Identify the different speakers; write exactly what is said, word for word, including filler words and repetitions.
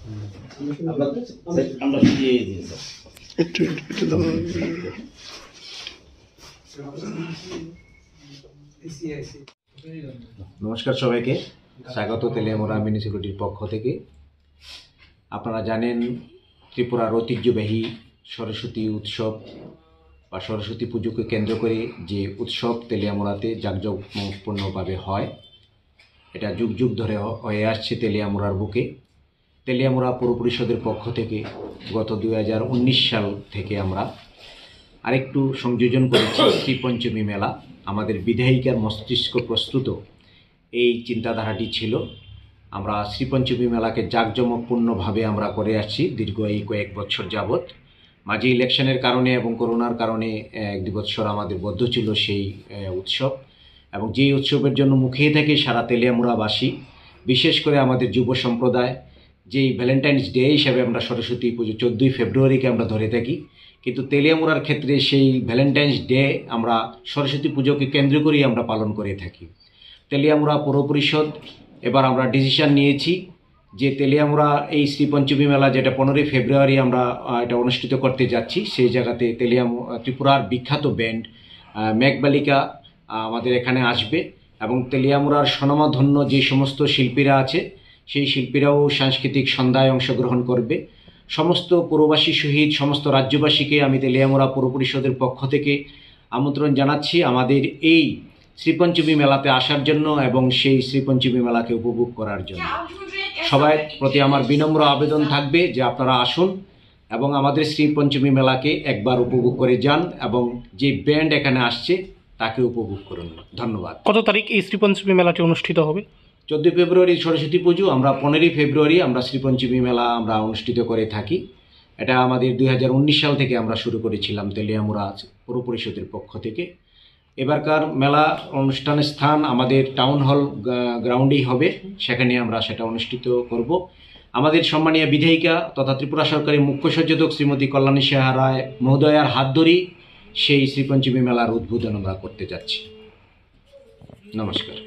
Speaker 1: নমস্কার সবাইকে, স্বাগত তেলিয়ামুড়া মিউনিসিপ্যালিটির পক্ষ থেকে। আপনারা জানেন ত্রিপুরার ঐতিহ্যবাহী সরস্বতী উৎসব বা সরস্বতী পুজোকে কেন্দ্র করে যে উৎসব তেলিয়ামুড়াতে জাঁকজমকপূর্ণভাবে হয়, এটা যুগ যুগ ধরে হয়ে আসছে তেলিয়ামুড়ার বুকে। তেলিয়ামুড়া পৌর পরিষদের পক্ষ থেকে গত দুই হাজার উনিশ সাল থেকে আমরা আরেকটু সংযোজন করেছি শ্রীপঞ্চমী মেলা। আমাদের বিধায়িকার মস্তিষ্ক প্রস্তুত এই চিন্তাধারাটি ছিল। আমরা শ্রীপঞ্চমী মেলাকে জাঁকজমকপূর্ণভাবে আমরা করে আসছি দীর্ঘ এই কয়েক বছর যাবৎ। মাঝে ইলেকশনের কারণে এবং করোনার কারণে এক দু বছর আমাদের বদ্ধ ছিল সেই উৎসব, এবং যেই উৎসবের জন্য মুখিয়ে থাকে সারা তেলিয়ামুড়াবাসী, বিশেষ করে আমাদের যুব সম্প্রদায়। যেই ভ্যালেন্টাইন্স ডে হিসাবে আমরা সরস্বতী পুজো চোদ্দোই ফেব্রুয়ারিকে আমরা ধরে থাকি, কিন্তু তেলিয়ামুড়ার ক্ষেত্রে সেই ভ্যালেন্টাইন্স ডে আমরা সরস্বতী পুজোকে কেন্দ্র করেই আমরা পালন করে থাকি। তেলিয়ামুড়া পৌর পরিষদ এবার আমরা ডিসিশন নিয়েছি যে তেলিয়ামুড়া এই শ্রীপঞ্চমী মেলা, যেটা পনেরোই ফেব্রুয়ারি আমরা এটা অনুষ্ঠিত করতে যাচ্ছি, সেই জায়গাতে তেলিয়ামু ত্রিপুরার বিখ্যাত ব্যান্ড মেঘবালিকা আমাদের এখানে আসবে, এবং তেলিয়ামুড়ার স্বনামধন্য যে সমস্ত শিল্পীরা আছে সেই শিল্পীরাও সাংস্কৃতিক সন্ধ্যায় অংশগ্রহণ করবে। সমস্ত পৌরবাসী সহিত সমস্ত রাজ্যবাসীকে আমি তেলিয়ামুড়া পৌর পরিষদের পক্ষ থেকে আমন্ত্রণ জানাচ্ছি আমাদের এই শ্রীপঞ্চমী মেলাতে আসার জন্য এবং সেই শ্রীপঞ্চমী মেলাকে উপভোগ করার জন্য। সবাই প্রতি আমার বিনম্র আবেদন থাকবে যে আপনারা আসুন এবং আমাদের শ্রীপঞ্চমী মেলাকে একবার উপভোগ করে যান, এবং যে ব্যান্ড এখানে আসছে তাকে উপভোগ করুন। ধন্যবাদ।
Speaker 2: কত তারিখ এই শ্রীপঞ্চমী মেলাটি অনুষ্ঠিত হবে?
Speaker 1: চোদ্দোই ফেব্রুয়ারি সরস্বতী পুজো, আমরা পনেরোই ফেব্রুয়ারি আমরা শ্রীপঞ্চমী মেলা আমরা অনুষ্ঠিত করে থাকি। এটা আমাদের দুই হাজার উনিশ সাল থেকে আমরা শুরু করেছিলাম তেলিয়ামুড়া পৌর পরিষদের পক্ষ থেকে। এবারকার মেলা অনুষ্ঠানের স্থান আমাদের টাউন হল গ্রাউন্ডেই হবে, সেখানে আমরা সেটা অনুষ্ঠিত করব। আমাদের সম্মানীয় বিধায়িকা তথা ত্রিপুরা সরকারের মুখ্য সচেতক শ্রীমতী কল্যাণী সাহা রায় মহোদয়ার হাত ধরেই সেই শ্রীপঞ্চমী মেলার উদ্বোধন আমরা করতে যাচ্ছি। নমস্কার।